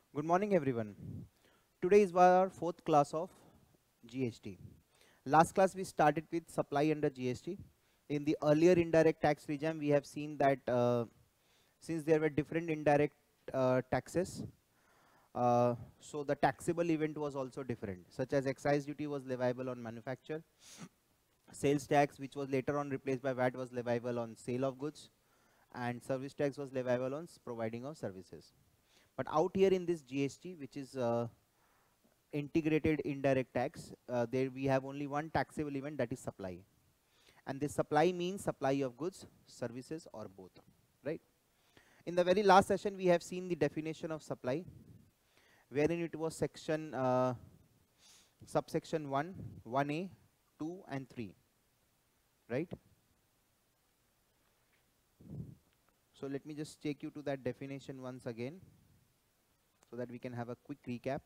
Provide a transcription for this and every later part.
Good morning, everyone. Today is our fourth class of GST. Last class we started with supply under GST. In the earlier indirect tax regime, we have seen that since there were different indirect taxes, so the taxable event was also different, such as excise duty was leviable on manufacture, sales tax, which was later on replaced by VAT, was leviable on sale of goods, and service tax was leviable on providing of services. But out here in this GST, which is integrated indirect tax, there we have only one taxable event, that is supply. And this supply means supply of goods, services, or both, right? In the very last session, we have seen the definition of supply, wherein it was subsection 1, 1A, 2, and 3, right? So let me just take you to that definition once again, so that we can have a quick recap.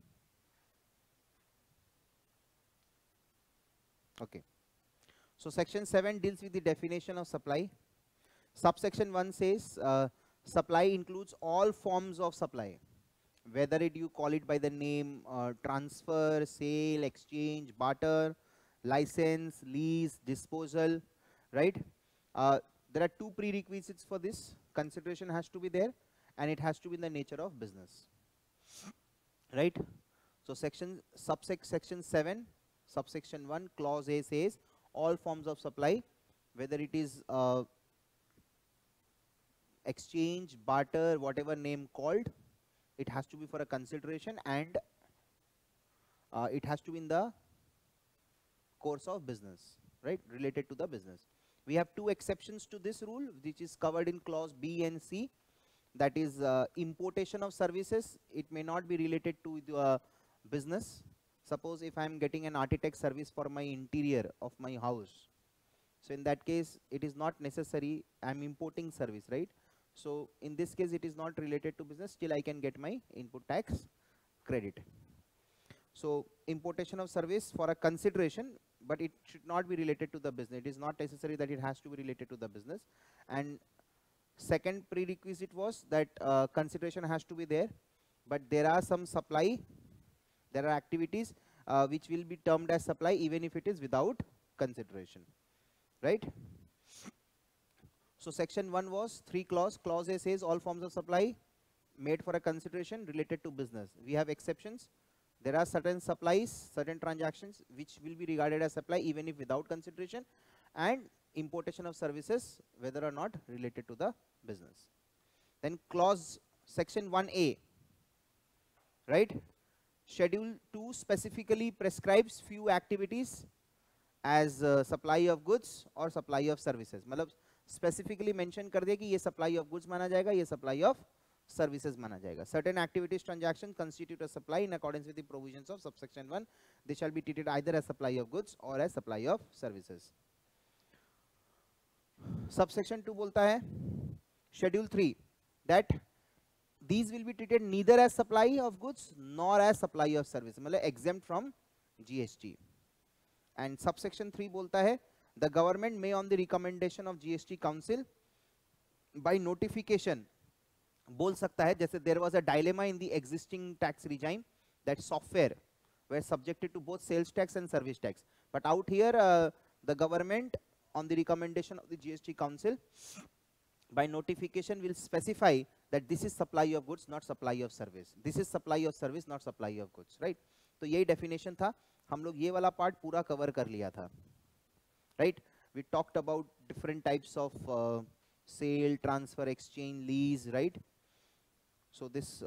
Okay. So section 7 deals with the definition of supply. Subsection 1 says supply includes all forms of supply, whether you call it by the name transfer, sale, exchange, barter, license, lease, disposal, right? There are two prerequisites for this. Consideration has to be there, and it has to be in the nature of business, right? So section 7, subsection 1, clause A says all forms of supply, whether it is exchange, barter, whatever name called, it has to be for a consideration, and it has to be in the course of business, right, related to the business. We have two exceptions to this rule, which is covered in clause B and C. That is importation of services. It may not be related to the business. Suppose if I am getting an architect service for my interior of my house, so in that case it is not necessary, I am importing service, right? So in this case it is not related to business, still I can get my input tax credit. So importation of service for a consideration, but it should not be related to the business. It is not necessary that it has to be related to the business. And second prerequisite was that consideration has to be there, but there are some supply, there are activities which will be termed as supply even if it is without consideration, right? So section 1 was 3 clause. Clause A says all forms of supply made for a consideration related to business. We have exceptions. There are certain supplies, certain transactions which will be regarded as supply even if without consideration, and importation of services whether or not related to the business. Then clause section 1A, right? Schedule 2 specifically prescribes few activities as supply of goods or supply of services. मतलब specifically mention कर दे कि ये supply of goods माना जाएगा, ये supply of services माना जाएगा. Certain activities transactions constitute a supply in accordance with the provisions of subsection 1. They shall be treated either as supply of goods or as supply of services. Subsection 2 बोलता है schedule 3 that these will be treated neither as supply of goods nor as supply of service, मतलब exempt from GST. And subsection 3 बोलता है the government may on the recommendation of GST council by notification बोल सकता है, जैसे there was a dilemma in the existing tax regime that software were subjected to both sales tax and service tax, but out here the government on the recommendation of the GST council by notification will specify that this is supply of goods, not supply of service. This is supply of service, not supply of goods, right? तो यही definition था. हम लोग ये वाला part पूरा cover कर लिया था, right? We talked about different types of sale, transfer, exchange, lease, right? So this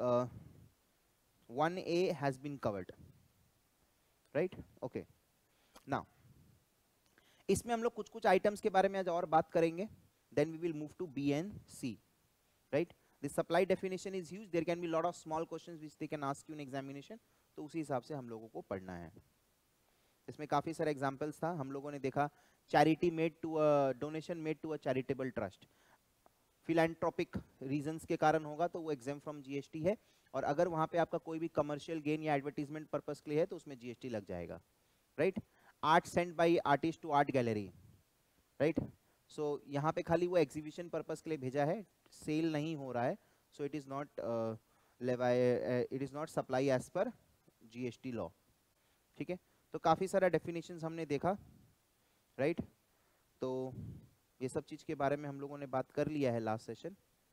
1A has been covered, right? Okay. Now, इसमें हम लोग कुछ items के बारे में आज और बात करेंगे. Then we will move to B and C, right? The supply definition is huge. There can be a lot of small questions which they can ask you in examination. तो उसी हिसाब से हम लोगों को पढ़ना है. इसमें काफ़ी सारे examples था. हम लोगों ने देखा charity made to a donation made to a charitable trust. Philanthropic reasons के कारण होगा तो वो exempt from GST है. और अगर वहाँ पे आपका कोई भी commercial gain या advertisement purpose के लिए है तो उसमें GST लग जाएगा, right? Art sent by artist to art gallery, right? So यहाँ पे खाली वो exhibition purpose के लिए भेजा है, sale नहीं हो रहा है, so it is not it is not supply as per GST law. ठीक है, तो काफी सारा डेफिनेशंस हमने देखा, राइट? तो ये सब चीज के बारे में हम लोगों ने बात कर लिया है last session.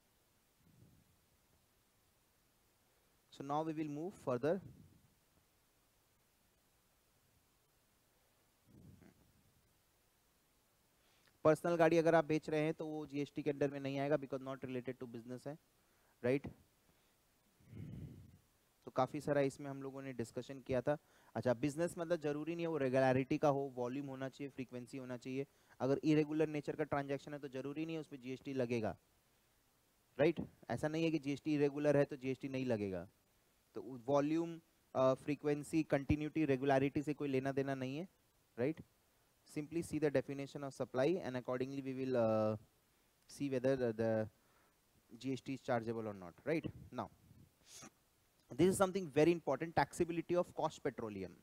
So now we will move further. Personal गाड़ी अगर आप बेच रहे हैं तो वो जीएसटी के अंडर में नहीं आएगा, because not related to business है, राइट? तो काफी सारा इसमें हम लोगों ने डिस्कशन किया था। अच्छा, बिजनेस मतलब जरूरी नहीं है वो रेगुलरिटी का हो, वॉल्यूम होना चाहिए, फ्रीक्वेंसी होना चाहिए। अगर इरेगुलर नेचर का ट्रांजैक्शन है तो जरूरी नहीं है उस पर जीएसटी लगेगा, राइट? ऐसा नहीं है कि जीएसटी इरेगुलर है तो जीएसटी नहीं लगेगा। तो वॉल्यूम, फ्रीक्वेंसी, कंटिन्यूटी, रेगुलरिटी से कोई लेना देना नहीं है, right? Simply see the definition of supply and accordingly we will see whether the GST is chargeable or not, right? Now this is something very important, taxability of cost petroleum,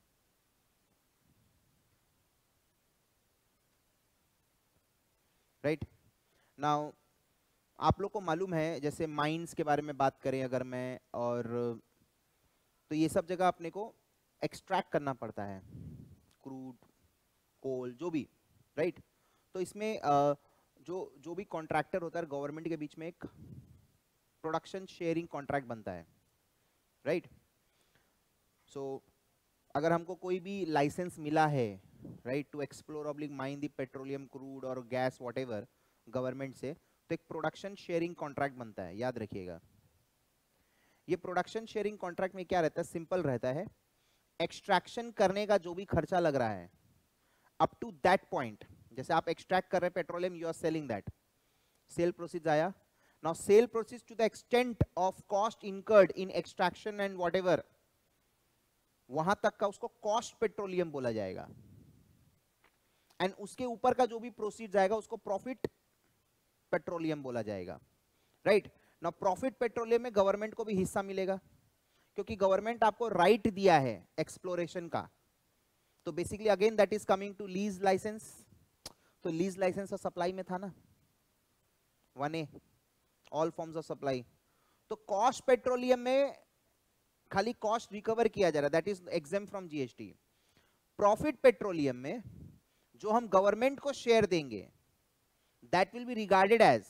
right? Now आप लोग को मालूम है, जैसे mines के बारे में बात करें अगर मैं, और तो ये सब जगह अपने को एक्सट्रैक्ट करना पड़ता है, क्रूड, कोल, जो भी, राइट? तो इसमें जो भी कॉन्ट्रैक्टर होता है गवर्नमेंट के बीच में एक प्रोडक्शन शेयरिंग कॉन्ट्रैक्ट बनता है, राइट? सो अगर हमको कोई भी लाइसेंस मिला है, right, to explore oblique mine the petroleum, crude और गैस व्हाटएवर गवर्नमेंट से, तो एक प्रोडक्शन शेयरिंग कॉन्ट्रैक्ट बनता है, याद रखिएगा। ये प्रोडक्शन शेयरिंग कॉन्ट्रैक्ट में क्या रहता है? सिंपल रहता है, एक्सट्रैक्शन करने का जो भी खर्चा लग रहा है अप टू दैट पॉइंट, जैसे आप एक्सट्रैक्ट कर रहे हैं petroleum, you are selling that, sale proceeds आया। Now sale proceeds to the extent of cost incurred in extraction and whatever, वहां तक का उसको कॉस्ट पेट्रोलियम बोला जाएगा। एंड उसके ऊपर का जो भी प्रोसीड्स आएगा उसको प्रॉफिट पेट्रोलियम बोला जाएगा, राइट? नाउ प्रॉफिट पेट्रोलियम में गवर्नमेंट को भी हिस्सा मिलेगा, क्योंकि गवर्नमेंट आपको राइट दिया है एक्सप्लोरेशन का। तो basically again that is coming to lease licence. तो लीज लाइसेंस और सप्लाई में था ना 1A, all forms of supply. तो कॉस्ट पेट्रोलियम में खाली कॉस्ट रिकवर किया जा रहा है, that is exempt from GST. Profit petroleum में जो हम गवर्नमेंट को शेयर देंगे, that will be regarded as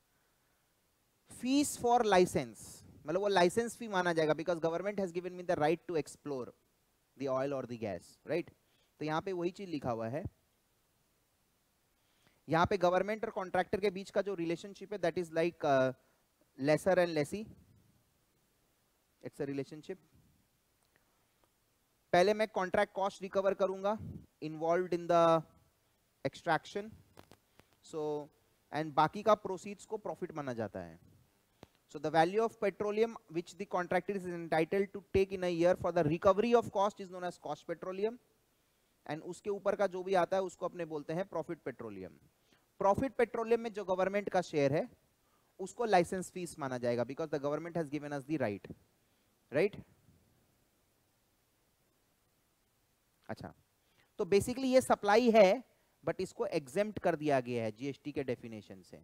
fees for licence, मतलब वो लाइसेंस फी माना जाएगा, because government has given me the right to explore the oil और द गैस, राइट? तो यहां पे वही चीज लिखा हुआ है। यहां पे गवर्नमेंट और कॉन्ट्रैक्टर के बीच का जो रिलेशनशिप है, that is like lessor and lessee, it's a relationship. पहले मैं कॉन्ट्रैक्ट कॉस्ट रिकवर करूंगा involved in the extraction, so and बाकी का प्रोसीड्स को प्रॉफिट माना जाता है। So the value of petroleum which the contractor is entitled to take in a year for the recovery of cost is known as cost petroleum, and उसके ऊपर का जो भी आता है उसको अपने बोलते हैं प्रॉफिट पेट्रोलियम। प्रॉफिट पेट्रोलियम में जो गवर्नमेंट का शेयर है उसको लाइसेंस फीस माना जाएगा, because the government has given us the right, right? अच्छा, तो बेसिकली ये सप्लाई है, बट इसको एग्जेम्प्ट कर दिया गया है जीएसटी के डेफिनेशन से।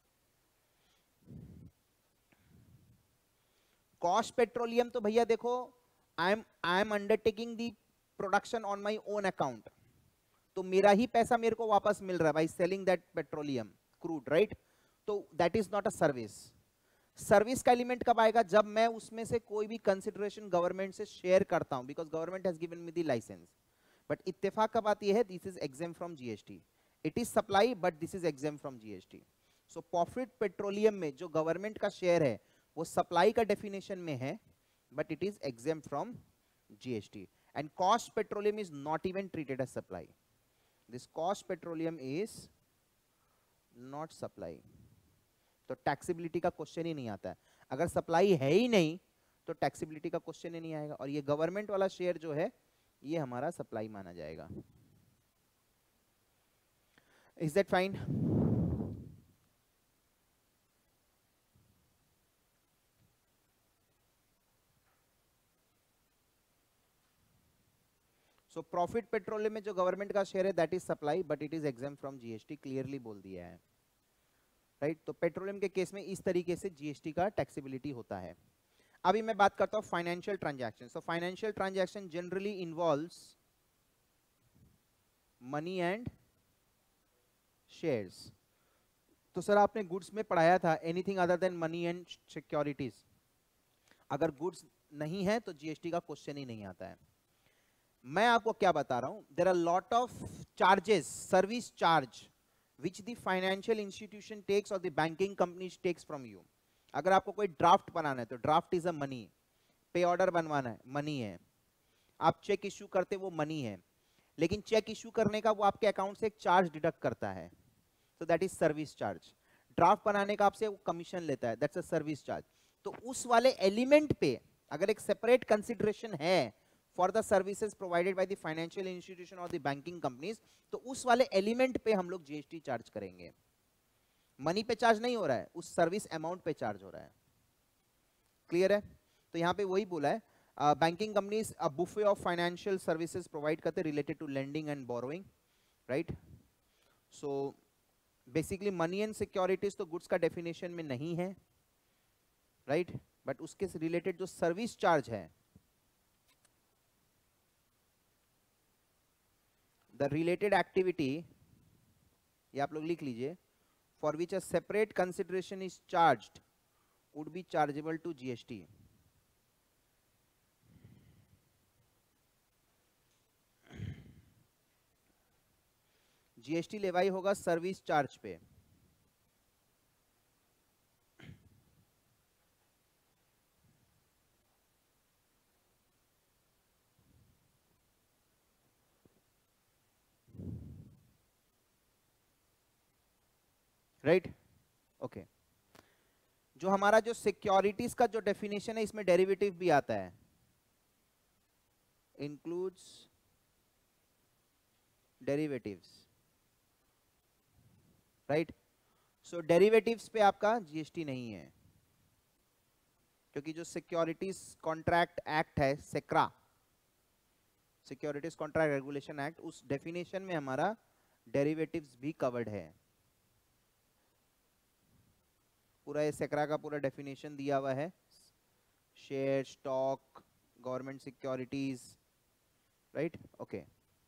कॉस्ट पेट्रोलियम तो भैया देखो, I am undertaking the production on my own account, तो मेरा ही पैसा मेरे को वापस मिल रहा है by selling that petroleum, crude, right? तो that is not a service. Service का एलिमेंट कब आएगा? जब मैं उसमें से कोई भी कंसिडरेशन गवर्नमेंट से शेयर करता हूं, because government has given me the license. But इत्तेफाक कब आती है? This is exempt from GST. It is supply but this is exempt from GST. So profit petroleum में जो गवर्नमेंट का शेयर है वो सप्लाई का डेफिनेशन में है, but it is exempt from GST. And cost petroleum is not even treated as supply. This cost petroleum is not supply. तो taxability का क्वेश्चन ही नहीं आता है। अगर सप्लाई है ही नहीं तो टैक्सेबिलिटी का क्वेश्चन ही नहीं आएगा, और ये गवर्नमेंट वाला शेयर जो है ये हमारा सप्लाई माना जाएगा। Is that fine? So profit petroleum में जो गवर्नमेंट का शेयर है that is supply, but it is exempt from GST, clearly बोल दिया है, राइट? तो पेट्रोलियम के केस में इस तरीके से जीएसटी का टैक्सेबिलिटी होता है। अभी मैं बात करता हूं financial transaction. So financial transaction generally involves money and shares. तो सर आपने गुड्स में पढ़ाया था anything other than money and securities. अगर गुड्स नहीं है तो जीएसटी का क्वेश्चन ही नहीं आता है. मैं आपको क्या बता रहा हूं, there are lot of charges, service charge which the financial institution takes और the banking companies takes from you. अगर आपको कोई ड्राफ्ट बनाना है तो draft is a money. Pay order बनवाना है मनी है. आप चेक इश्यू करते वो मनी है. लेकिन चेक इश्यू करने का वो आपके अकाउंट से एक चार्ज डिडक्ट करता है, so that is service charge. Draft बनाने का आपसे वो कमीशन लेता है, दैट्स अ सर्विस चार्ज. तो उस वाले एलिमेंट पे अगर एक सेपरेट कंसिडरेशन है for the services provided by the financial institution और द बैंकिंग कंपनीज, तो उस वाले एलिमेंट पे हम लोग जीएसटी चार्ज करेंगे. मनी पे चार्ज नहीं हो रहा है, उस सर्विस अमाउंट पे चार्ज हो रहा है. क्लियर है? तो यहाँ पे वही बोला है, banking companies a buffet of financial services provide करते related to lending and borrowing, right. So basically money and securities तो गुड्स का डेफिनेशन में नहीं है, राइट. बट उसके से रिलेटेड जो सर्विस चार्ज है, द रिलेटेड एक्टिविटी, ये आप लोग लिख लीजिए, for which a separate consideration is charged would be chargeable to GST. GST levy होगा सर्विस चार्ज पे. Right, okay. जो हमारा जो सिक्योरिटीज का जो डेफिनेशन है, इसमें डेरिवेटिव भी आता है, includes derivatives, right. So derivatives पे आपका जीएसटी नहीं है, क्योंकि जो सिक्योरिटीज कॉन्ट्रैक्ट एक्ट है, SCRA, securities contract regulation act, उस डेफिनेशन में हमारा डेरिवेटिव्स भी कवर्ड है. पूरा ये सेक्रा का पूरा डेफिनेशन दिया हुआ है, share, stock, government securities, right. Okay,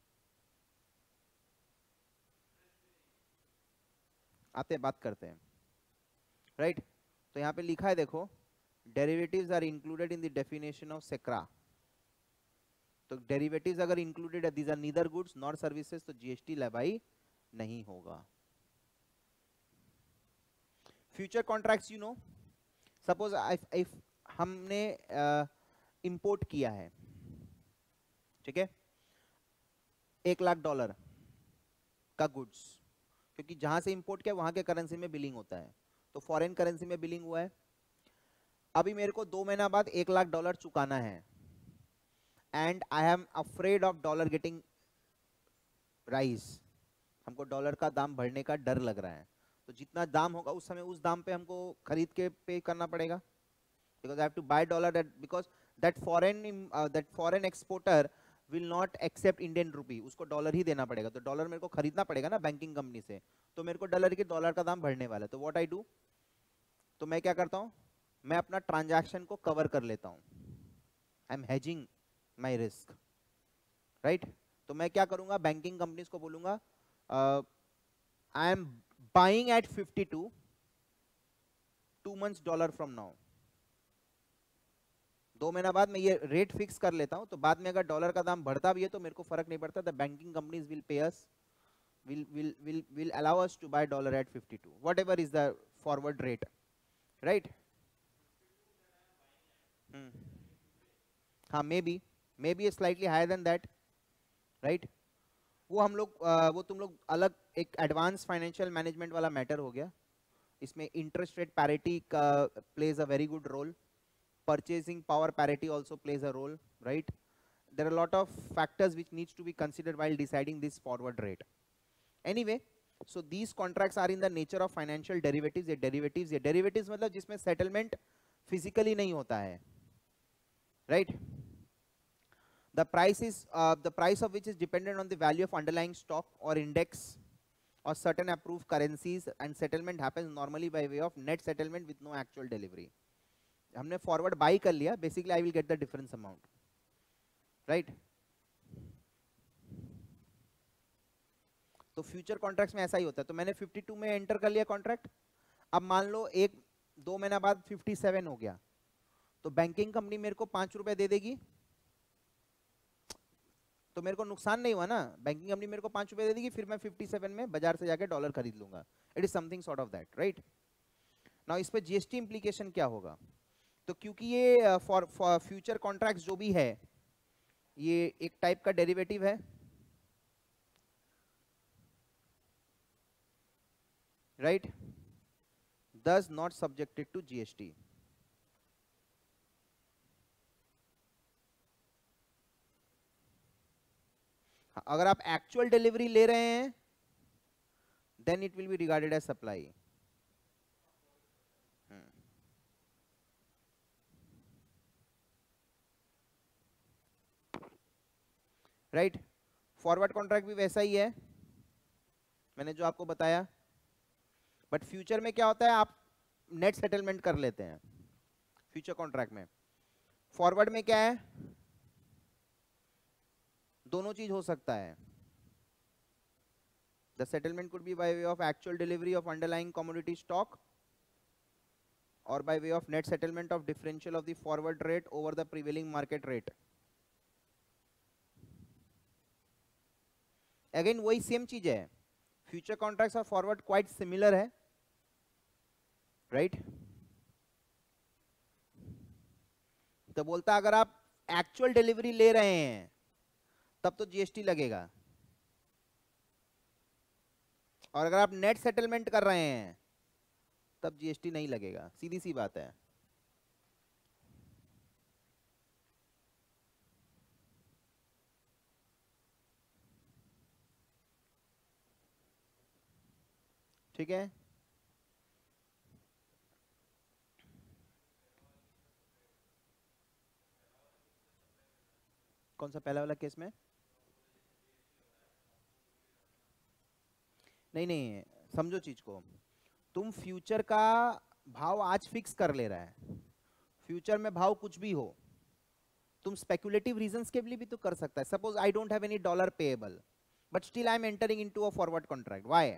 आते बात करते हैं, राइट. तो यहाँ पे लिखा है देखो, derivatives are included in the definition of SCRA. तो डेरिवेटिव्स अगर इंक्लूडेड है, these are neither goods nor services, तो जीएसटी लेवाई नहीं होगा. Future contracts, you know, suppose if हमने इंपोर्ट किया है, ठीक है, $1,00,000 का गुड्स, क्योंकि जहां से इंपोर्ट किया वहां के करेंसी में बिलिंग होता है, तो फॉरेन करेंसी में बिलिंग हुआ है. अभी मेरे को 2 महीना बाद $1,00,000 चुकाना है, and I am afraid of dollar getting rise. हमको डॉलर का दाम बढ़ने का डर लग रहा है, तो जितना दाम होगा उस समय उस दाम पे हमको खरीद के पे करना पड़ेगा, because I have to buy dollar, because that foreign exporter will not accept Indian rupee, उसको डॉलर ही देना पड़ेगा. तो डॉलर मेरे को खरीदना पड़ेगा ना बैंकिंग कंपनी से, तो मेरे को डॉलर का दाम बढ़ने वाला है. तो व्हाट आई डू, तो मैं क्या करता हूँ, मैं अपना ट्रांजैक्शन को कवर कर लेता हूँ, I am hedging my risk, right. तो मैं क्या करूंगा, बैंकिंग कंपनीज को बोलूंगा, I am buying at 52 2 months dollar from now. 2 महीना बाद मैं ये रेट फिक्स कर लेता हूं, तो बाद में अगर डॉलर का दाम बढ़ता भी है तो मेरे को फर्क नहीं पड़ता. The banking companies will pay us, will allow us to buy dollar at 52, whatever is the forward rate, right. हाँ, may be slightly higher than that, right. वो हम लोग वो तुम लोग अलग एक एडवांस फाइनेंशियल मैनेजमेंट वाला मैटर हो गया. इसमें इंटरेस्ट रेट पैरिटी का plays a very good role, purchasing power parity also plays a role, right. There are a lot of factors which needs to be considered while deciding this forward rate. Anyway, so these contracts are in the nature of financial derivatives. ये derivatives मतलब जिसमें settlement physically नहीं होता है, right. The price of which is dependent on the value of underlying stock or index or certain approved currencies, and settlement happens normally by way of net settlement with no actual delivery. हमने forward buy कर लिया, basically I will get the difference amount, right. तो future contracts में ऐसा ही होता है। तो मैंने 52 में एंटर कर लिया कॉन्ट्रैक्ट, अब मान लो 1-2 महीना बाद 57 हो गया, तो बैंकिंग कंपनी मेरे को 5 रुपए दे देगी, तो मेरे को नुकसान नहीं हुआ ना। बैंकिंग कंपनी मेरे को 5 रुपए दे देगी, फिर मैं 57 में बाजार से जाके डॉलर खरीद लूंगा। It is something sort of that, right. Now इस पे जीएसटी इंप्लीकेशन क्या होगा? तो क्योंकि ये फॉर फ्यूचर कॉन्ट्रैक्ट्स जो भी है ये एक टाइप का डेरिवेटिव है, right, thus not subjected to GST. अगर आप एक्चुअल डिलीवरी ले रहे हैं then it will be regarded as supply. Right, forward contract भी वैसा ही है, मैंने जो आपको बताया। बट फ्यूचर में क्या होता है, आप नेट सेटलमेंट कर लेते हैं फ्यूचर कॉन्ट्रैक्ट में। फॉरवर्ड में क्या है, दोनों चीज हो सकता है। The settlement could be by way of actual delivery of underlying commodity stock और by way of net settlement of differential of the forward rate over the prevailing market rate. Again वही सेम चीज है, future contracts और forward quite similar है, right. तो बोलता अगर आप एक्चुअल डिलीवरी ले रहे हैं तब तो जीएसटी लगेगा, और अगर आप नेट सेटलमेंट कर रहे हैं तब जीएसटी नहीं लगेगा, सीधी सी बात है। ठीक है, कौन सा पहला वाला केस में? नहीं नहीं, समझो चीज को, तुम फ्यूचर का भाव आज फिक्स कर ले रहा है, फ्यूचर में भाव कुछ भी हो, तुम स्पेकुलेटिव रीजंस के लिए भी तो कर सकता है। Suppose I don't have any dollar payable but still I am entering into a forward contract, why?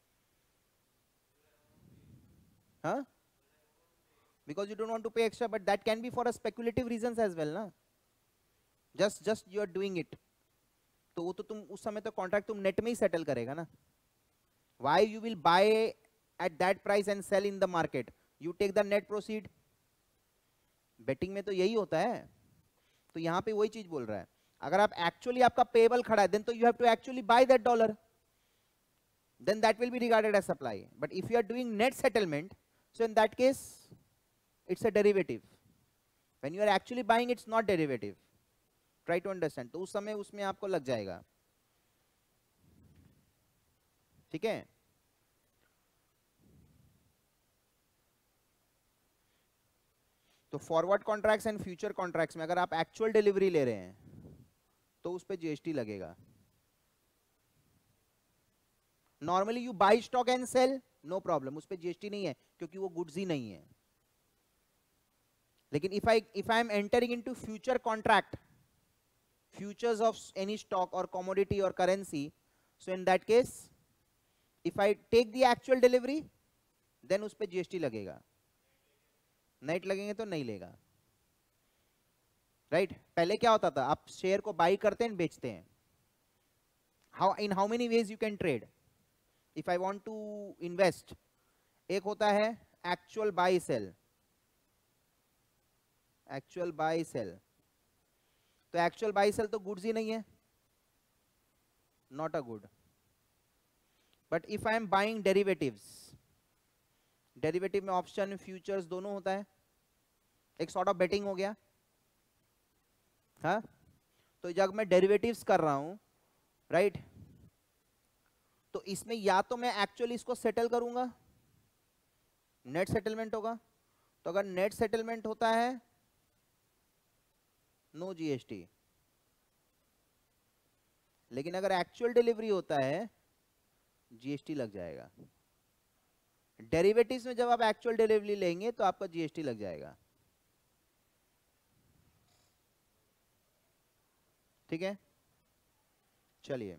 हाँ, because you don't want to pay extra, but that can be for a speculative reasons as well ना, just you are doing it। तो वो तो तुम उस समय तो contract तुम नेट में ही सेटल करेगा ना। why you will buy at that price and sell in the market, you take the net proceed। Betting में तो यही होता है। तो यहाँ पे वही चीज बोल रहा है, अगर आप एक्चुअली आपका पेएबल खड़ा है, then तो you have to actually buy that dollar, then that will be regarded as supply। but if you are doing net settlement, so in that case it's a derivative, when you are actually buying it's not derivative, try to understand। तो उस समय उसमें आपको लग जाएगा, ठीक है। तो forward contracts and future contracts में अगर आप एक्चुअल डिलीवरी ले रहे हैं तो उस पे जीएसटी लगेगा। Normally you buy stock and sell, no problem, उस पे जीएसटी नहीं है क्योंकि वो गुड्स ही नहीं है। लेकिन if I am entering into future contract, futures of any stock or commodity or currency, so in that case if I take the actual delivery then उस पे जीएसटी लगेगा, नेट लगेंगे तो नहीं लेगा, राइट। पहले क्या होता था, आप शेयर को बाई करते हैं बेचते हैं, in how many ways you can trade. If I want to invest, एक होता है actual buy sell, actual buy sell, तो एक्चुअल बाई सेल तो गुड्स ही नहीं है, not a good. But if I am buying derivatives, derivative में option futures दोनों होता है, एक सॉर्ट ऑफ बेटिंग हो गया, हाँ। तो जब मैं डेरिवेटिव्स कर रहा हूं, राइट, तो इसमें या तो मैं एक्चुअली इसको सेटल करूंगा, नेट सेटलमेंट होगा, तो अगर नेट सेटलमेंट होता है नो जीएसटी, लेकिन अगर एक्चुअल डिलीवरी होता है जीएसटी लग जाएगा। डेरिवेटिव्स में जब आप एक्चुअल डिलीवरी लेंगे तो आपका जीएसटी लग जाएगा। ठीक है, चलिए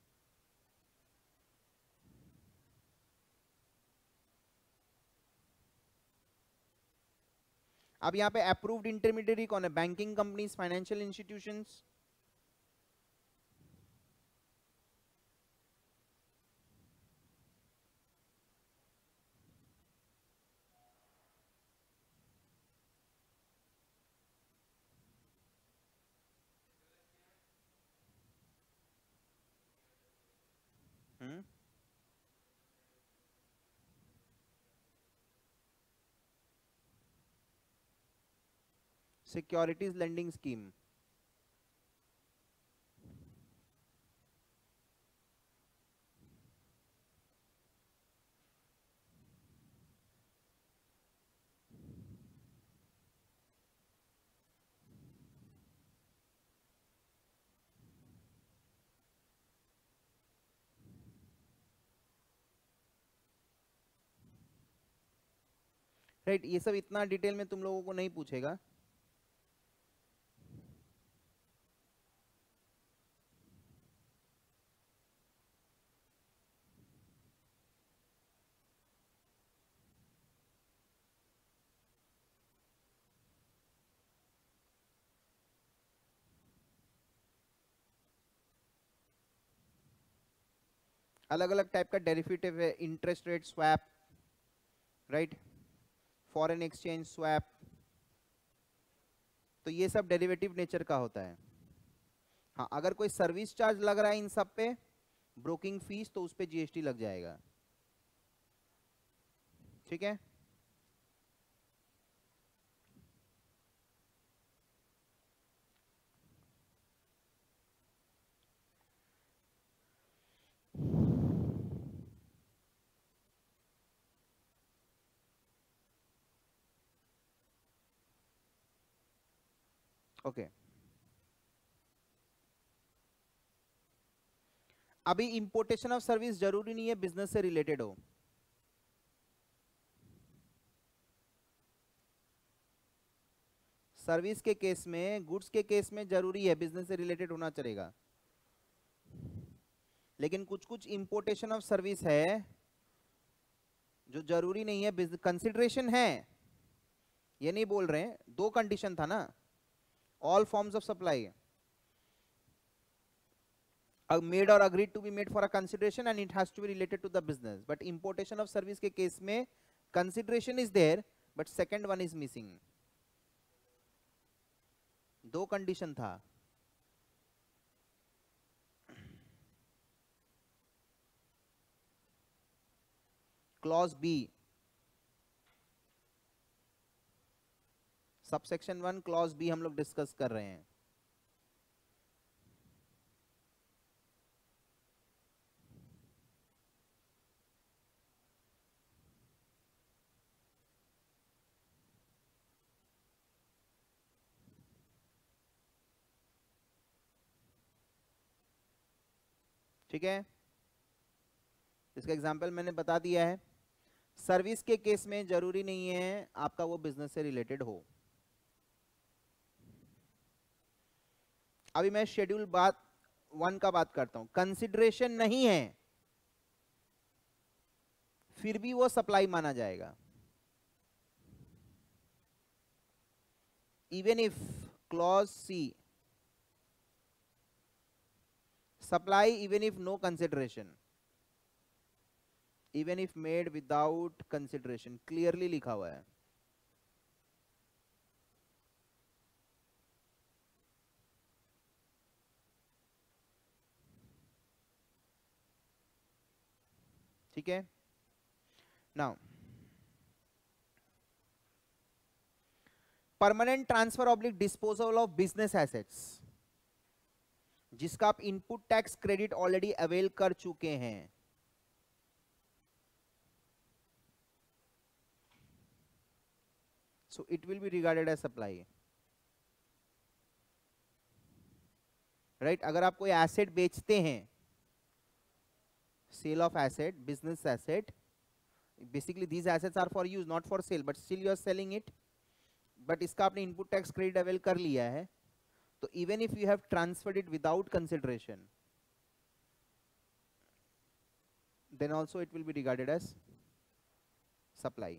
अब यहाँ पे अप्रूव्ड इंटरमीडिएरी कौन है? Banking companies, financial institutions. Securities lending scheme, right. ये सब इतना डिटेल में तुम लोगों को नहीं पूछेगा। अलग अलग टाइप का डेरिवेटिव है, interest rate swap, right, foreign exchange swap, तो ये सब डेरिवेटिव नेचर का होता है। हाँ, अगर कोई सर्विस चार्ज लग रहा है इन सब पे, ब्रोकिंग फीस, तो उस पे जीएसटी लग जाएगा। ठीक है, ओके। अभी इंपोर्टेशन ऑफ सर्विस जरूरी नहीं है बिजनेस से रिलेटेड हो। सर्विस के केस में, गुड्स के केस में जरूरी है बिजनेस से रिलेटेड होना चलेगा, लेकिन कुछ कुछ इंपोर्टेशन ऑफ सर्विस है जो जरूरी नहीं है। कंसिडरेशन है, ये नहीं बोल रहे हैं, दो कंडीशन था ना, all forms of supply made or agreed to be made for a consideration and it has to be related to the business. But importation of service के केस में consideration is there but second one is missing. दो condition था। Clause B, subsection 1 clause B हम लोग discuss कर रहे हैं। ठीक है, इसका एग्जांपल मैंने बता दिया है। सर्विस के केस में जरूरी नहीं है आपका वो बिजनेस से रिलेटेड हो। अभी मैं शेड्यूल बात 1 का बात करता हूं। कंसिडरेशन नहीं है फिर भी वो सप्लाई माना जाएगा। Even if clause C supply even if no consideration, even if made without consideration, clearly लिखा हुआ है। ठीक है, now permanent transfer oblique disposal of business assets, जिसका आप input tax credit already avail कर चुके हैं। So it will be regarded as supply, right? अगर आप कोई एसेट बेचते हैं, sale of asset, business asset, basically these assets are for use not for sale but still you are selling it, but इसका आपने इनपुट टैक्स क्रेडिट अवेल कर लिया है, तो even if you have transferred it without consideration, then also it will be regarded as supply.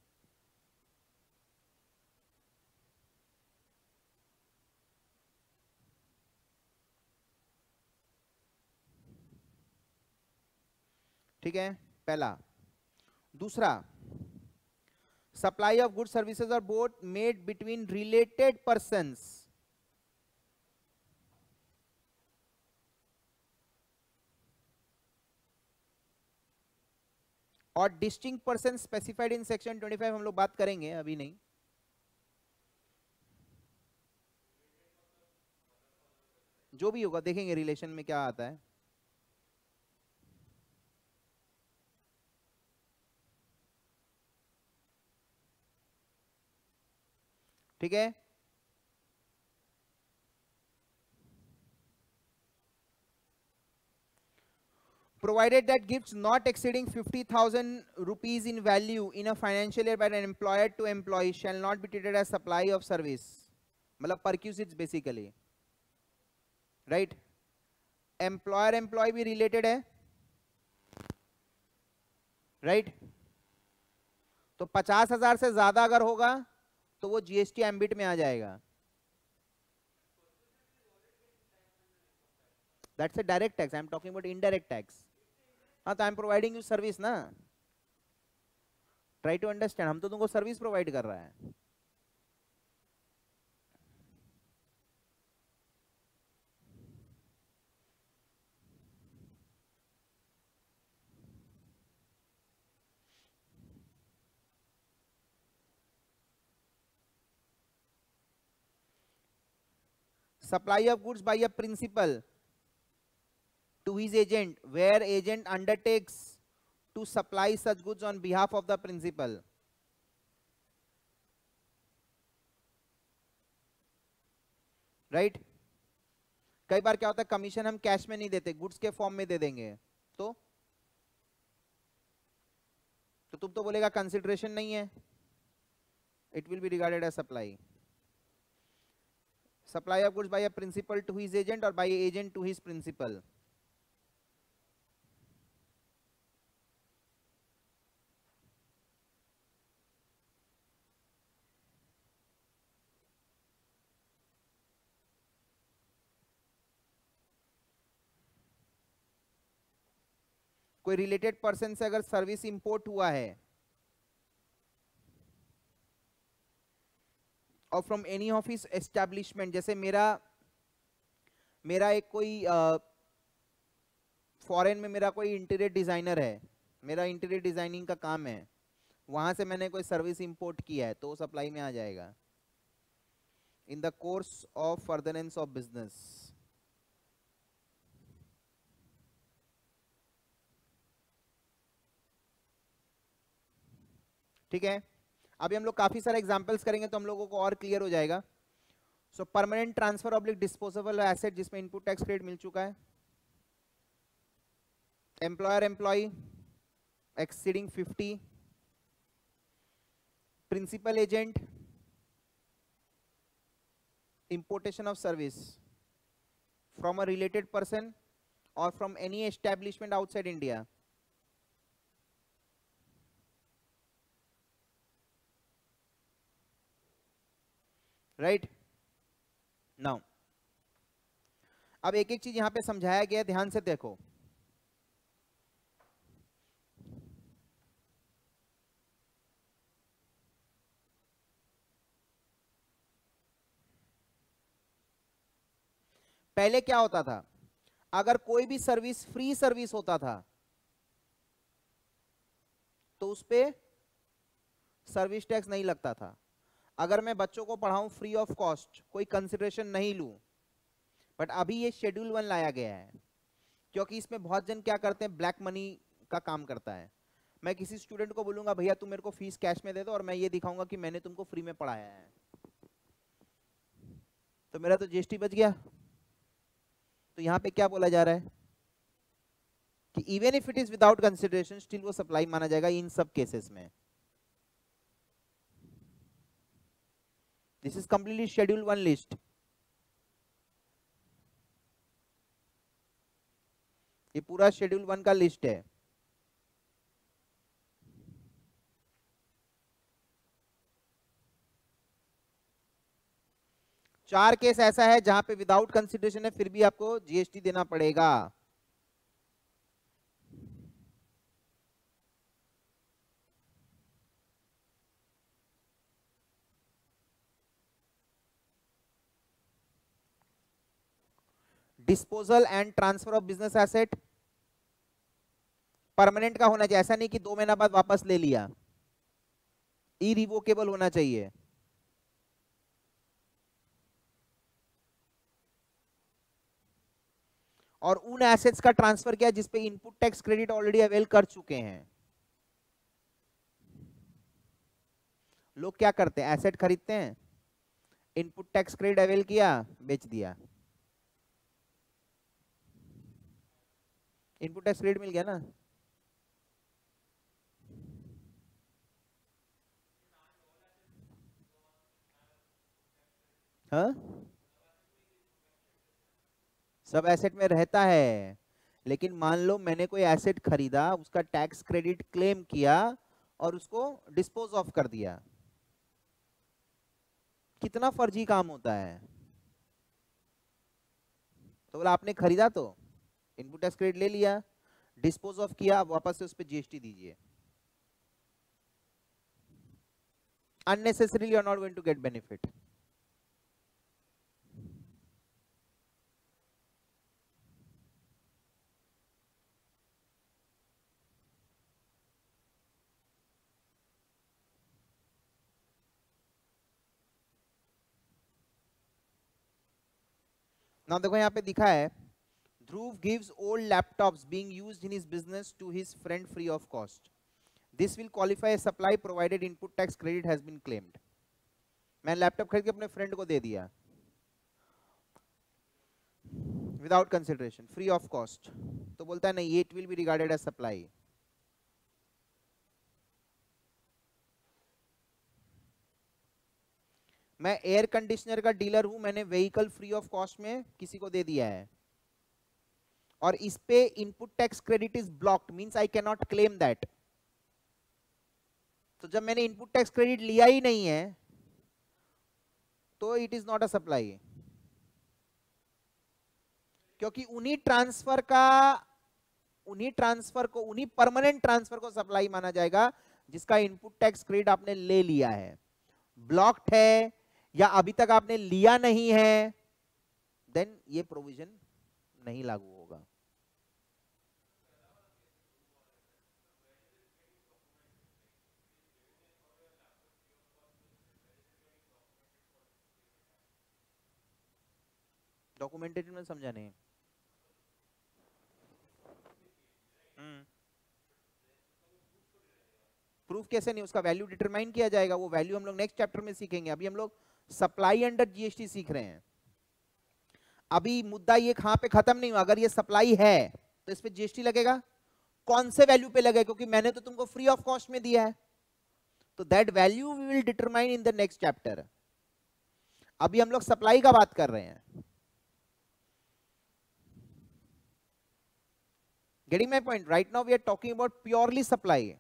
ठीक है, पहला। दूसरा, supply of goods services are both made between related persons और distinct person specified in section 25, हम लोग बात करेंगे, अभी नहीं। जो भी होगा देखेंगे रिलेशन में क्या आता है। ठीक है, provided that gifts not exceeding 50,000 rupees in value in a financial year by an employer to employee shall not be treated as supply of service. मतलब perquisites basically, right? Employer employee भी related है, right? तो 50,000 से ज्यादा अगर होगा तो वो जीएसटी एम्बिट में आ जाएगा। That's a direct tax. I am talking about indirect tax. हाँ, तो I am providing you service ना, ट्राई टू अंडरस्टैंड, हम तो तुमको सर्विस प्रोवाइड कर रहा है। Supply of goods by a principal to his agent, where agent undertakes to supply such goods on behalf of the principal. Right? कई बार क्या होता है, कमीशन हम कैश में नहीं देते, गुड्स के फॉर्म में दे देंगे, तो तुम तो बोलेगा कंसिडरेशन नहीं है, it will be regarded as supply. Supply of goods by a principal to his agent or by agent to his principal. कोई रिलेटेड पर्सन से अगर सर्विस इंपोर्ट हुआ है और फ्रॉम एनी ऑफिस एस्टैब्लिशमेंट, जैसे मेरा एक कोई फॉरेन में मेरा कोई इंटीरियर डिजाइनर है, मेरा इंटीरियर डिजाइनिंग का काम है, वहां से मैंने कोई सर्विस इंपोर्ट किया है तो सप्लाई में आ जाएगा। In the course of furtherance of business. ठीक है, अभी हम लोग काफी सारे एग्जांपल्स करेंगे तो हम लोगों को और क्लियर हो जाएगा। So permanent transfer oblique disposable asset जिसमें इनपुट टैक्स क्रेडिट मिल चुका है। Employer employ exceeding 50, principal agent, importation of service from a related person और from any establishment outside India. Right now अब एक एक चीज यहां पे समझाया गया, ध्यान से देखो। पहले क्या होता था, अगर कोई भी सर्विस फ्री सर्विस होता था तो उस पे सर्विस टैक्स नहीं लगता था। अगर मैं बच्चों को पढ़ाऊं फ्री ऑफ कॉस्ट, कोई कंसिडरेशन नहीं लूं, बट अभी ये शेड्यूल 1 लाया गया है क्योंकि इसमें बहुत जन क्या करते हैं, ब्लैक मनी का काम करता है। मैं किसी स्टूडेंट को बोलूंगा भैया तुम मेरे को फीस कैश में दे दो और मैं ये दिखाऊंगा कि मैंने तुमको फ्री में पढ़ाया है, तो मेरा तो जीएसटी बच गया। तो यहां पे क्या बोला जा रहा है कि even if it is without consideration still वो सप्लाई माना जाएगा इन सब केसेस में। This is completely schedule 1 list. ये पूरा शेड्यूल 1 का लिस्ट है। चार केस ऐसा है जहां पे विदाउट कंसिडरेशन है फिर भी आपको जीएसटी देना पड़ेगा। Disposal and transfer of business asset permanent का होना चाहिए, ऐसा नहीं कि 2 महीना बाद वापस ले लिया, इरिवोकेबल होना चाहिए। और उन एसेट्स का ट्रांसफर किया जिसपे input tax credit already avail कर चुके हैं। लोग क्या करते हैं, एसेट खरीदते हैं, इनपुट टैक्स क्रेडिट अवेल किया, बेच दिया, इनपुट टैक्स क्रेडिट मिल गया ना। हाँ, सब एसेट में रहता है, लेकिन मान लो मैंने कोई एसेट खरीदा, उसका टैक्स क्रेडिट क्लेम किया और उसको डिस्पोज ऑफ कर दिया, कितना फर्जी काम होता है। तो बोला आपने खरीदा तो इनपुट टैक्स क्रेडिट ले लिया, डिस्पोज ऑफ किया, वापस से उस पर जीएसटी दीजिए। unnecessarily you are not going to get benefit. Now देखो यहाँ पे दिखा है Dhruv gives old laptops being used in his business to his friend free of cost. This will qualify as supply provided input tax credit has been claimed. मैं laptop खरीद के अपने friend को दे दिया without consideration, free of cost, तो बोलता है नहीं ये it will be regarded as supply. मैं एयर कंडीशनर का डीलर हूं, मैंने व्हीकल फ्री ऑफ कॉस्ट में किसी को दे दिया है और इस पे input tax credit is blocked, means I can not claim that. तो जब मैंने इनपुट टैक्स क्रेडिट लिया ही नहीं है तो it is not a supply, क्योंकि उन्हीं परमानेंट ट्रांसफर को सप्लाई माना जाएगा जिसका इनपुट टैक्स क्रेडिट आपने ले लिया है। ब्लॉक्ड है या अभी तक आपने लिया नहीं है, देन ये प्रोविजन नहीं लागू होगा। डॉक्यूमेंटेड में समझा नहीं। प्रूफ कैसे नहीं, उसका वैल्यू डिटरमाइन किया जाएगा, वो वैल्यू हम लोग नेक्स्ट चैप्टर में सीखेंगे। अभी हम लोग सप्लाई अंडर जीएसटी सीख रहे हैं। अभी मुद्दा ये कहां पे खत्म नहीं हुआ, अगर ये सप्लाई है तो इस पे जीएसटी लगेगा, कौन से वैल्यू पे लगेगा, क्योंकि मैंने तो तुमको फ्री ऑफ कॉस्ट में दिया है, तो that value we will determine in the next chapter. अभी हम लोग सप्लाई का बात कर रहे हैं। Getting my point? Right now we are talking about purely supply.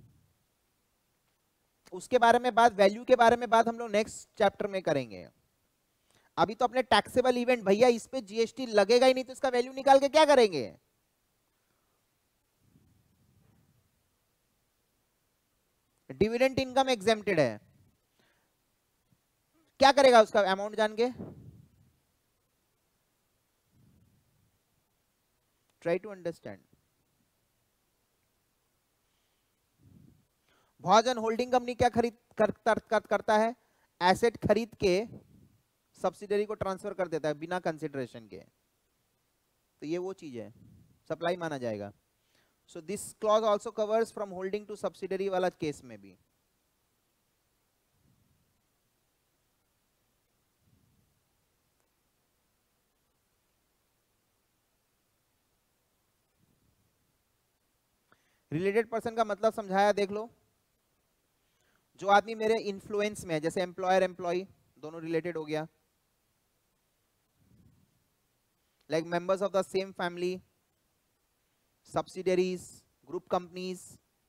उसके बारे में बात, वैल्यू के बारे में बात हम लोग नेक्स्ट चैप्टर में करेंगे। अभी तो अपने टैक्सेबल इवेंट, भैया इस पे जीएसटी लगेगा ही नहीं तो इसका वैल्यू निकाल के क्या करेंगे? डिविडेंड इनकम एग्जेम्प्टेड है, क्या करेगा उसका अमाउंट जान के? Try to understand. भोजन होल्डिंग कंपनी क्या करता है? एसेट खरीद के सब्सिडरी को ट्रांसफर कर देता है बिना कंसिडरेशन के, तो ये वो चीज है, सप्लाई माना जाएगा। So this clause also covers from holding to subsidiary वाला केस में भी। रिलेटेड पर्सन का मतलब समझाया, देख लो। जो आदमी मेरे इन्फ्लुएंस में है, जैसे एम्प्लॉयर एम्प्लॉय दोनों रिलेटेड हो गया, like members of the same family, subsidiaries, group companies,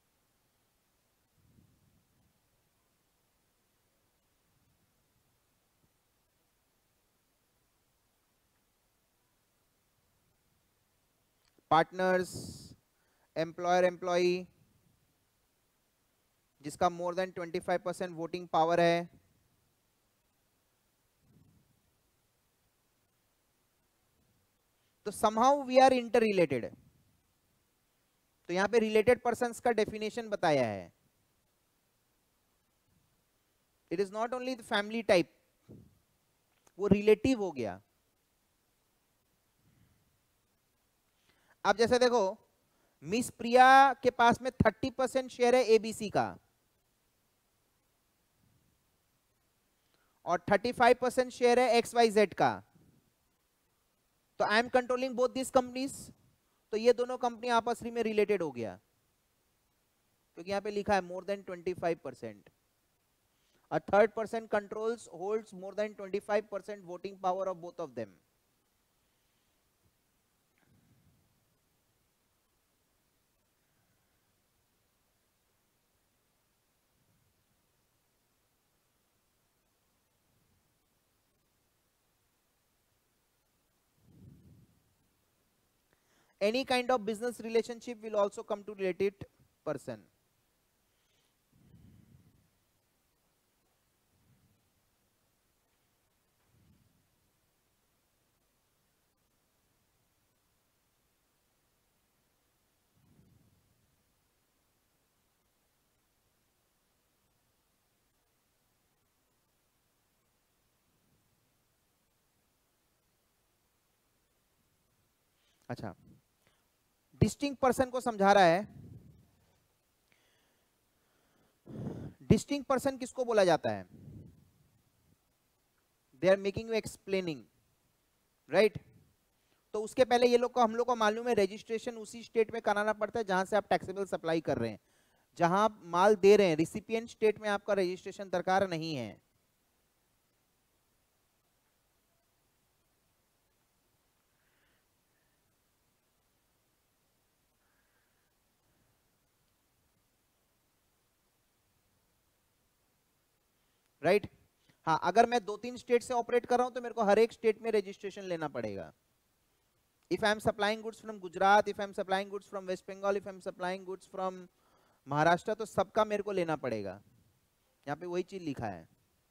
partners, employer employee जिसका मोर देन 25% वोटिंग पावर है, तो somehow we are inter related. तो यहां पे रिलेटेड पर्संस का डेफिनेशन बताया है। It is not only the family type, वो रिलेटिव हो गया। अब जैसे देखो, मिस प्रिया के पास में 30% शेयर है एबीसी का और 35% शेयर है XYZ का। तो I am controlling both this companies, तो ये दोनों कंपनी आपस में रिलेटेड हो गया, क्योंकि यहां पे लिखा है more than 25%। A third person controls holds more than 25% voting power of both of them. Any kind of business relationship will also come to related person. अच्छा, डिस्टिंक्ट पर्सन को समझा रहा है। डिस्टिंक्ट पर्सन किसको बोला जाता है? They are making you explaining, right? तो उसके पहले ये लोग को, हम लोग को मालूम है, रजिस्ट्रेशन उसी स्टेट में कराना पड़ता है जहां से आप टैक्सेबल सप्लाई कर रहे हैं, जहां आप माल दे रहे हैं। रिसिपिएंट स्टेट में आपका रजिस्ट्रेशन दरकार नहीं है। राइट? हाँ, अगर मैं 2-3 स्टेट से ऑपरेट कर रहा हूं तो मेरे को हर एक स्टेट में रजिस्ट्रेशन लेना पड़ेगा। If I am supplying goods from Gujarat, if I am supplying goods from West Bengal, if I am supplying goods from Maharashtra, तो सबका मेरे को लेना पड़ेगा। यहाँ पे वही चीज लिखा है।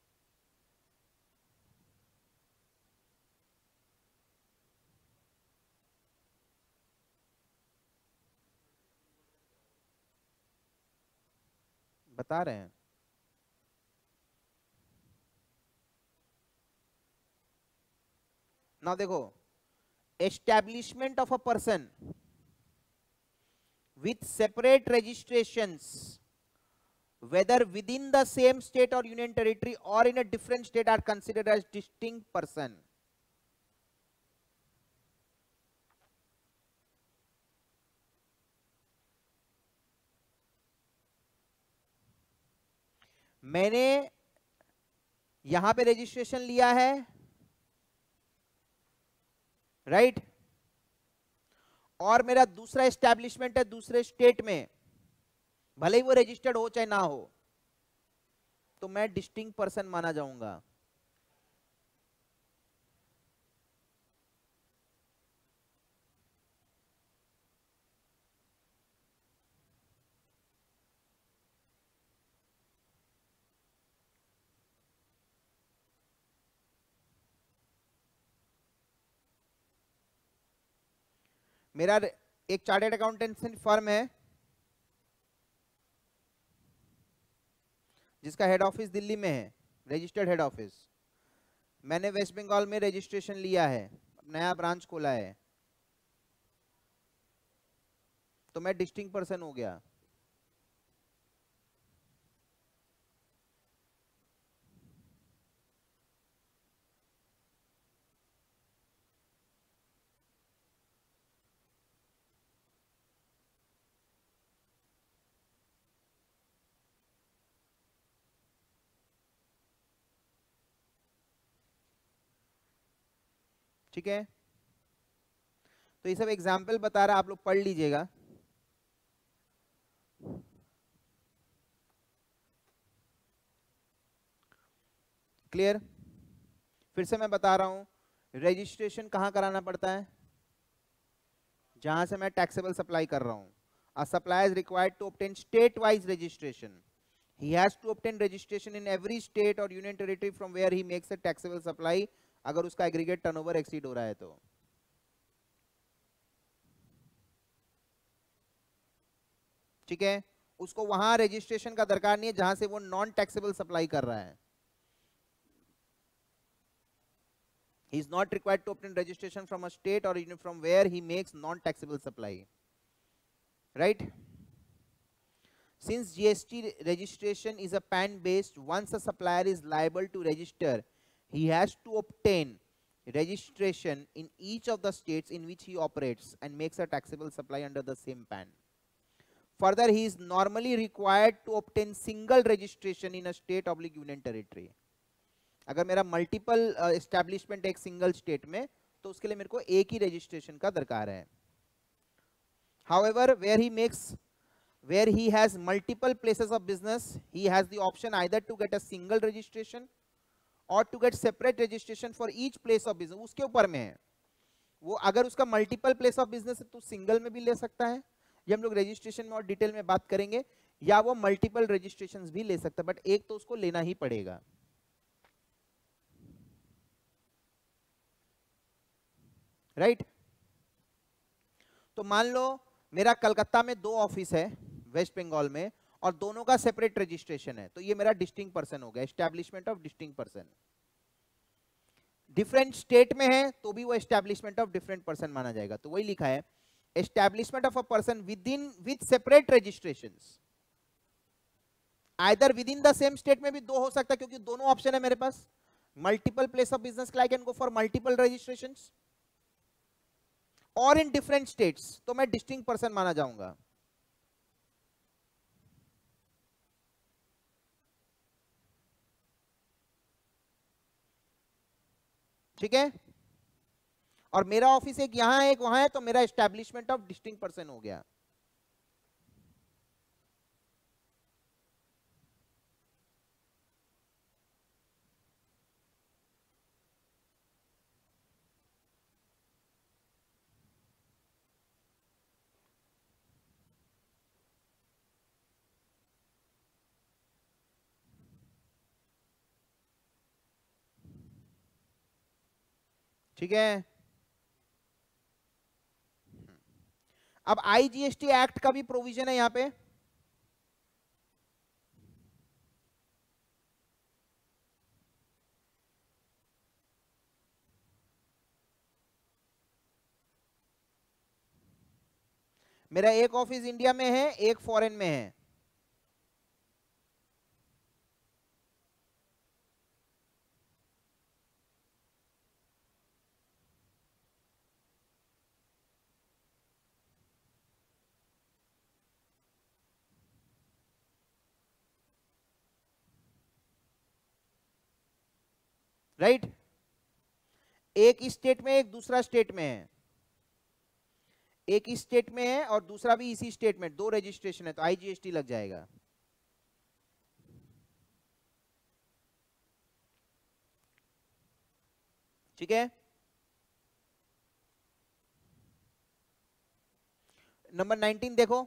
बता रहे हैं। ना देखो, establishment of a person with separate registrations, whether within the same state or union territory or in a different state, are considered as distinct person. मैंने यहां पे रजिस्ट्रेशन लिया है, राइट? और मेरा दूसरा एस्टैब्लिशमेंट है दूसरे स्टेट में, भले ही वो रजिस्टर्ड हो चाहे ना हो, तो मैं डिस्टिंक्ट पर्सन माना जाऊंगा। मेरा एक चार्टर्ड अकाउंटेंसी फर्म है जिसका हेड ऑफिस दिल्ली में है, रजिस्टर्ड हेड ऑफिस। मैंने वेस्ट बंगाल में रजिस्ट्रेशन लिया है, नया ब्रांच खोला है, तो मैं डिस्टिंक्ट पर्सन हो गया। ठीक है? तो ये सब एग्जाम्पल बता रहा, आप लोग पढ़ लीजिएगा। क्लियर? फिर से मैं बता रहा हूं, रजिस्ट्रेशन कहां कराना पड़ता है? जहां से मैं टैक्सेबल सप्लाई कर रहा हूं। A supplier is required to obtain state-wise registration. He has to obtain registration in every state or union territory from where he makes a taxable supply, अगर उसका aggregate turnover exceed हो रहा है तो। ठीक है, उसको वहां रजिस्ट्रेशन का दरकार नहीं है जहां से वो नॉन टैक्सेबल सप्लाई कर रहा है। He is not required to obtain registration from a state or union from where he makes non-taxable supply. Right? Since GST registration is a PAN based, once a supplier is liable to register, he has to obtain registration in each of the states in which he operates and makes a taxable supply under the same PAN. Further, he is normally required to obtain single registration in a state or union territory. अगर मेरा multiple establishment एक single state में, तो उसके लिए मेरे को एक ही रजिस्ट्रेशन का दरकार है। However, where he has multiple places of business, he has the option either to get a single registration or to get separate registration for each place of business. उसके ऊपर में है वो, अगर उसका मल्टीपल प्लेस ऑफ बिजनेस है तो single में भी ले सकता है, ये हम लोग रजिस्ट्रेशन में और डिटेल में बात करेंगे, या वो मल्टीपल रजिस्ट्रेशंस भी ले सकता है, बट एक तो उसको लेना ही पड़ेगा। राइट? तो मान लो मेरा कलकत्ता में 2 ऑफिस है वेस्ट बंगाल में, और दोनों का सेपरेट रजिस्ट्रेशन है, तो ये मेरा डिस्टिंक्ट पर्सन हो गया, establishment of distinct person. Different state में है तो भी वो एस्टैब्लिशमेंट ऑफ डिफरेंट पर्सन माना जाएगा। तो वही लिखा है, establishment of a person with separate registrations. Either within the same state में भी 2 हो सकता है, क्योंकि दोनों ऑप्शन है मेरे पास। Multiple place of business I can go for multiple registrations, और इन डिफरेंट स्टेट्स तो मैं डिस्टिंक्ट पर्सन माना जाऊंगा। ठीक है? और मेरा ऑफिस एक यहां है एक वहां है, तो मेरा एस्टैब्लिशमेंट ऑफ डिस्टिंक्ट पर्सन हो गया। ठीक है? अब आईजीएसटी एक्ट का भी प्रोविजन है यहां पे। मेरा एक ऑफिस इंडिया में है, एक फॉरेन में है। राइट? एक स्टेट में एक दूसरा स्टेट में है, एक ही स्टेट में है और दूसरा भी इसी स्टेट में, 2 रजिस्ट्रेशन है, तो आईजीएसटी लग जाएगा। ठीक है? नंबर 19 देखो,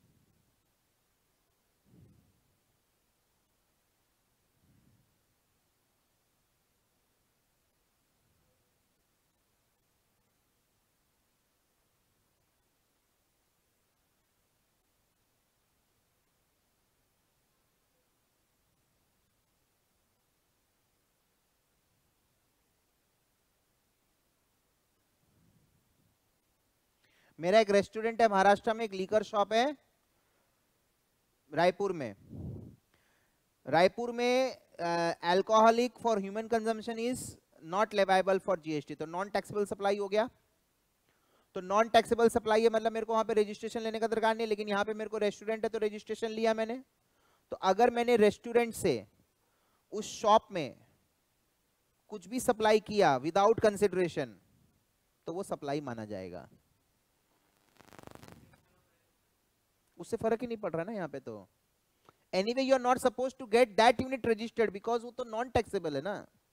मेरा एक रेस्टोरेंट है महाराष्ट्र में, एक लीकर शॉप है रायपुर में। रायपुर में alcoholic for human consumption is not leviable for GST, तो नॉन टैक्सेबल सप्लाई हो गया। तो नॉन टैक्सेबल सप्लाई है, मतलब मेरे को वहां पे रजिस्ट्रेशन लेने का दरकार नहीं है, लेकिन यहाँ पे मेरे को रेस्टोरेंट है तो रजिस्ट्रेशन लिया मैंने। तो अगर मैंने रेस्टोरेंट से उस शॉप में कुछ भी सप्लाई किया विदाउट कंसिडरेशन, तो वो सप्लाई माना जाएगा। उससे फर्क ही नहीं पड़ रहा ना यहाँ पे। तो anyway you are not suppose to get that unit registered because वो तो नॉन टैक्सेबल है ना।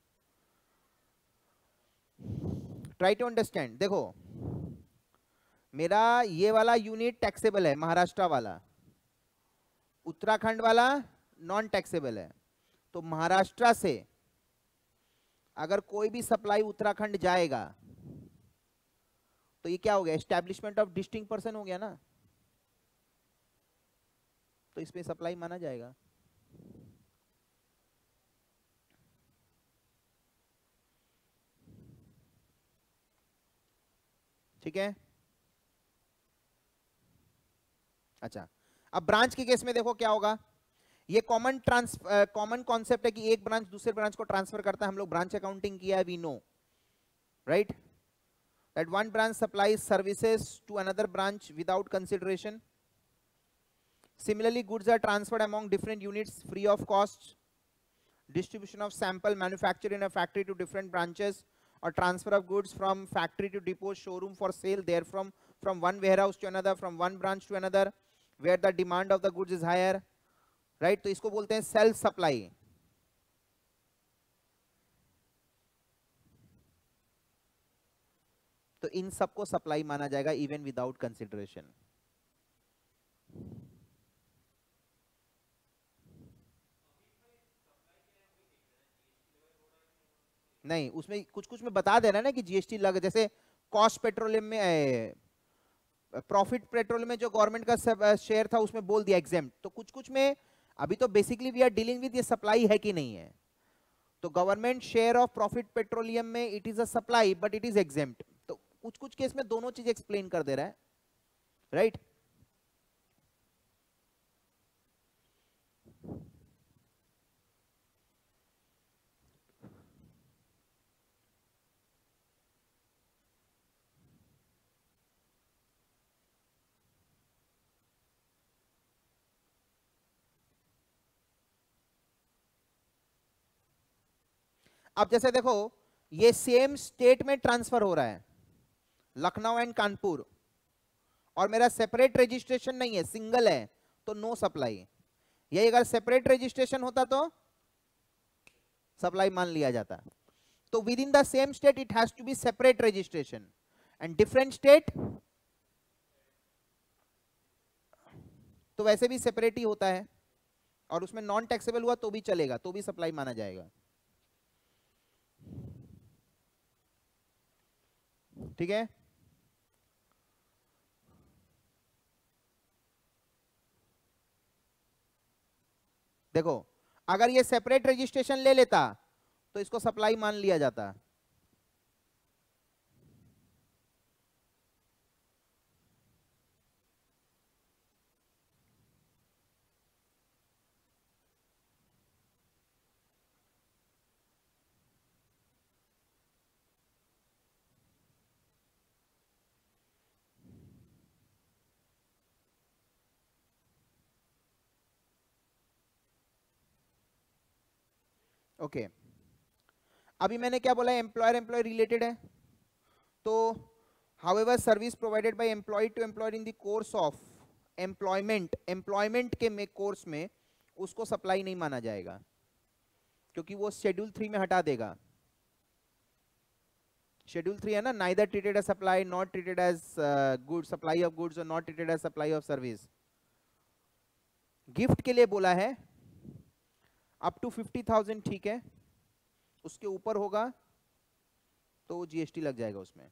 Try to understand. देखो मेरा ये वाला यूनिट टैक्सेबल है, महाराष्ट्र वाला, उत्तराखंड वाला नॉन टैक्सेबल है। तो महाराष्ट्र से अगर कोई भी सप्लाई उत्तराखंड जाएगा तो ये क्या हो गया, एस्टैब्लिशमेंट ऑफ डिस्टिंक्ट पर्सन हो गया ना, तो इसमें सप्लाई माना जाएगा। ठीक है। अच्छा अब ब्रांच के केस में देखो क्या होगा, ये कॉमन कॉन्सेप्ट है कि एक ब्रांच दूसरे ब्रांच को ट्रांसफर करता है। हम लोग ब्रांच अकाउंटिंग किया है, we know right that one branch supplies services to another branch without consideration. Similarly, goods are transferred among different units free of cost. Distribution of sample manufactured in a factory to different branches, or transfer of goods from factory to depot showroom for sale, therefrom from one warehouse to another, from one branch to another, where the demand of the goods is higher. Right? तो इसको बोलते हैं self supply. तो इन सबको supply माना जाएगा even without consideration. नहीं उसमें कुछ कुछ में बता दे रहा है ना कि जीएसटी लग, जैसे कॉस्ट पेट्रोलियम में, प्रॉफिट पेट्रोलियम में जो गवर्नमेंट का शेयर था उसमें बोल दिया एग्जेम्प्ट। तो कुछ कुछ में अभी तो basically we are dealing with ये सप्लाई है कि नहीं है। तो government share of profit petroleum में it is a supply but it is exempt. तो कुछ कुछ केस में दोनों चीज एक्सप्लेन कर दे रहा है, राइट? अब जैसे देखो ये सेम स्टेट में ट्रांसफर हो रहा है, लखनऊ एंड कानपुर, और मेरा सेपरेट रजिस्ट्रेशन नहीं है, सिंगल है, तो नो सप्लाई। यही अगर सेपरेट रजिस्ट्रेशन होता तो सप्लाई मान लिया जाता। तो within the same state it has to be separate registration, and different state तो वैसे भी सेपरेट ही होता है, और उसमें नॉन टैक्सेबल हुआ तो भी चलेगा, तो भी सप्लाई माना जाएगा। ठीक है। देखो अगर ये सेपरेट रजिस्ट्रेशन ले लेता तो इसको सप्लाई मान लिया जाता। ओके अभी मैंने क्या बोला, एम्प्लॉयर एम्प्लॉय रिलेटेड है। तो however service provided by employee to employer in the course of employment के में कोर्स में उसको सप्लाई नहीं माना जाएगा, क्योंकि वो शेड्यूल 3 में हटा देगा। शेड्यूल 3 है ना, neither treated as supply, not treated as good supply of goods, और not treated as supply of service. Gift के लिए बोला है अप टू 50,000, ठीक है, उसके ऊपर होगा तो जीएसटी लग जाएगा उसमें।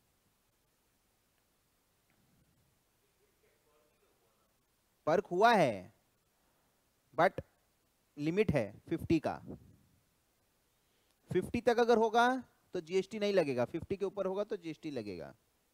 फर्क हुआ है बट लिमिट है 50 का। 50 तक अगर होगा तो जीएसटी नहीं लगेगा, 50 के ऊपर होगा तो जीएसटी लगेगा।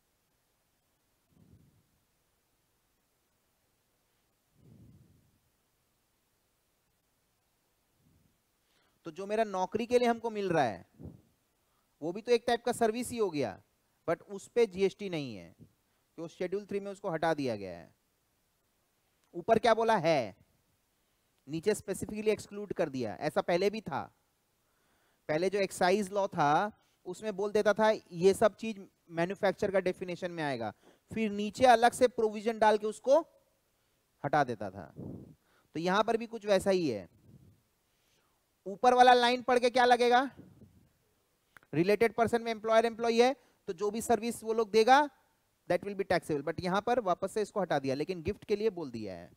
तो जो मेरा नौकरी के लिए हमको मिल रहा है वो भी तो एक टाइप का सर्विस ही हो गया, बट उस पे जीएसटी नहीं है, तो शेड्यूल 3 में उसको हटा दिया गया है। ऊपर क्या बोला है, नीचे स्पेसिफिकली एक्सक्लूड कर दिया। ऐसा पहले भी था, पहले जो एक्साइज लॉ था उसमें बोल देता था ये सब चीज मैन्युफैक्चर का डेफिनेशन में आएगा, फिर नीचे अलग से प्रोविजन डाल के उसको हटा देता था। तो यहां पर भी कुछ वैसा ही है। ऊपर वाला लाइन पढ़ के क्या लगेगा, रिलेटेड पर्सन में एम्प्लॉयर एम्प्लॉई है, तो जो भी सर्विस वो लोग देगा that will be taxable. But यहां पर वापस से इसको हटा दिया, लेकिन गिफ्ट के लिए बोल दिया है।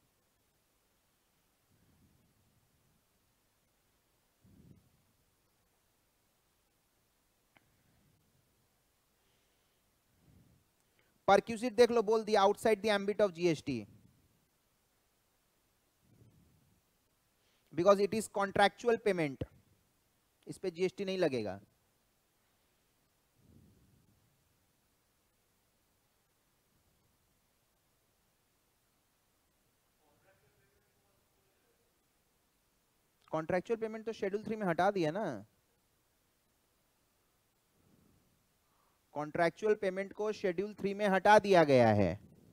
परक्यूसिट देख लो, बोल दिया outside the ambit of GST, because it is contractual payment, इस पे जीएसटी नहीं लगेगा। कॉन्ट्रैक्चुअल पेमेंट तो शेड्यूल 3 में हटा दिया ना, कॉन्ट्रैक्चुअल पेमेंट को शेड्यूल 3 में हटा दिया गया है।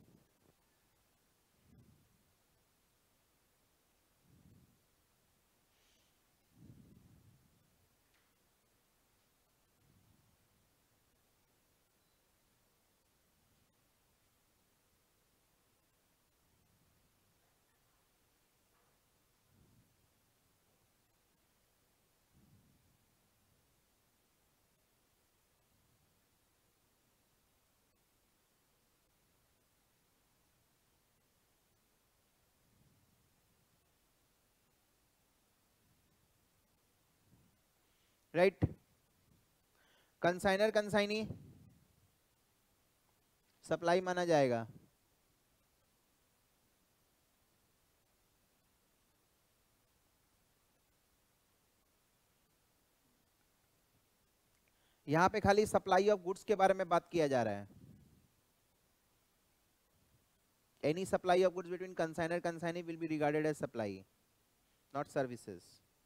राइट, कंसाइनर कंसाइनी सप्लाई माना जाएगा। यहां पे खाली सप्लाई ऑफ गुड्स के बारे में बात किया जा रहा है। Any supply of goods between consignor consignee will be regarded as supply, not services.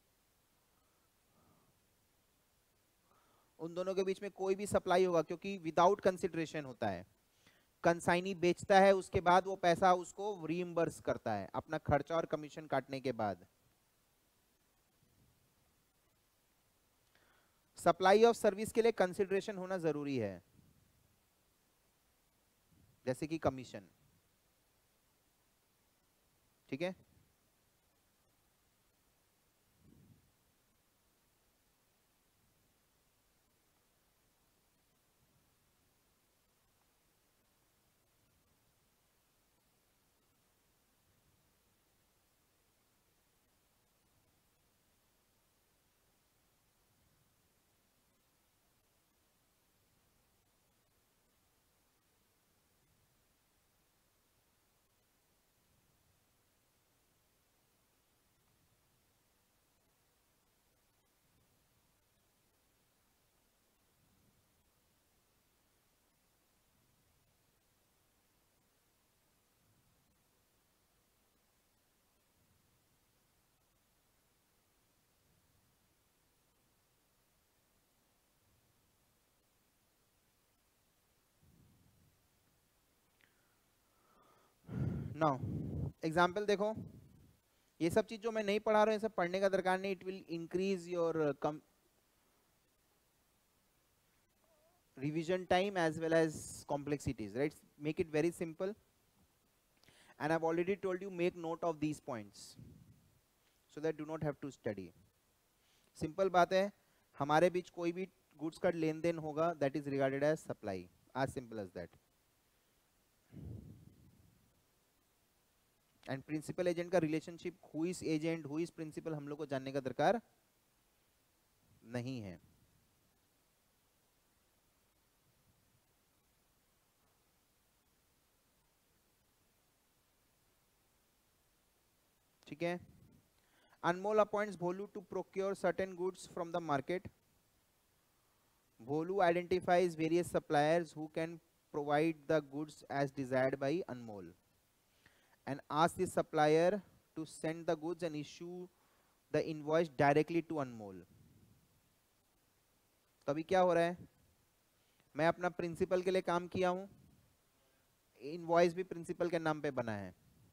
उन दोनों के बीच में कोई भी सप्लाई होगा, क्योंकि विदाउट कंसिडरेशन होता है। कंसाइनी बेचता है, उसके बाद वो पैसा उसको रीइंबर्स करता है अपना खर्चा और कमीशन काटने के बाद। सप्लाई ऑफ सर्विस के लिए कंसिडरेशन होना जरूरी है, जैसे कि कमीशन। ठीक है, नाउ एग्जाम्पल देखो। ये सब चीज जो मैं नहीं पढ़ा रहा हूँ, ये सब पढ़ने का दरकार नहीं। It will increase your revision time as well as complexities, right? Make it very simple, and I've already told you make note of these points so that do not have to study. Simple बात है, हमारे बीच कोई भी goods का लेन देन होगा, that is regarded as supply, as simple as that. And principal agent का relationship, who is agent who is principal, हम लोग को जानने का दरकार नहीं है। ठीक है, Anmol appoints Bholu to procure certain goods from the market. Bholu identifies various suppliers who can provide the goods as desired by Anmol and ask the supplier to send the goods and issue the invoice directly to Anmol. तो अभी क्या हो रहा है, मैं अपना principal के लिए काम किया हूं, इनवॉइस भी प्रिंसिपल के नाम पे बना है,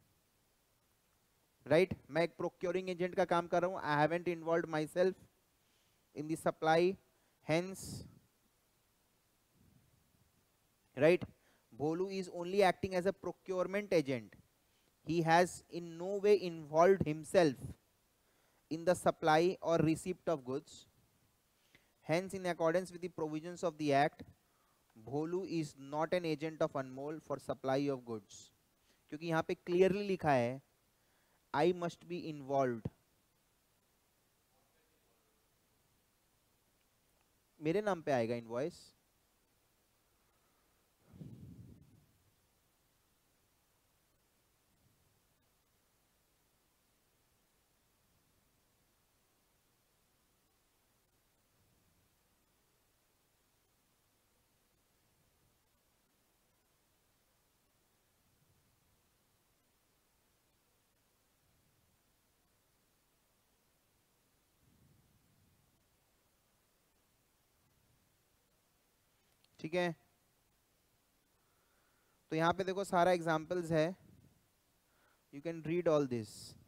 राइट? मैं एक प्रोक्योरिंग एजेंट का काम कर रहा हूं, I haven't involved myself in the supply, hence right, Bholu is only acting as a procurement agent he has in no way involved himself in the supply or receipt of goods. Hence, in accordance with the provisions of the Act, Bholu is not an agent of Anmol for supply of goods. क्योंकि यहाँ पे clearly लिखा है I must be involved. मेरे नाम पे आएगा invoice. ठीक है, तो यहाँ पे देखो सारा एग्जाम्पल्स है. You can read all this.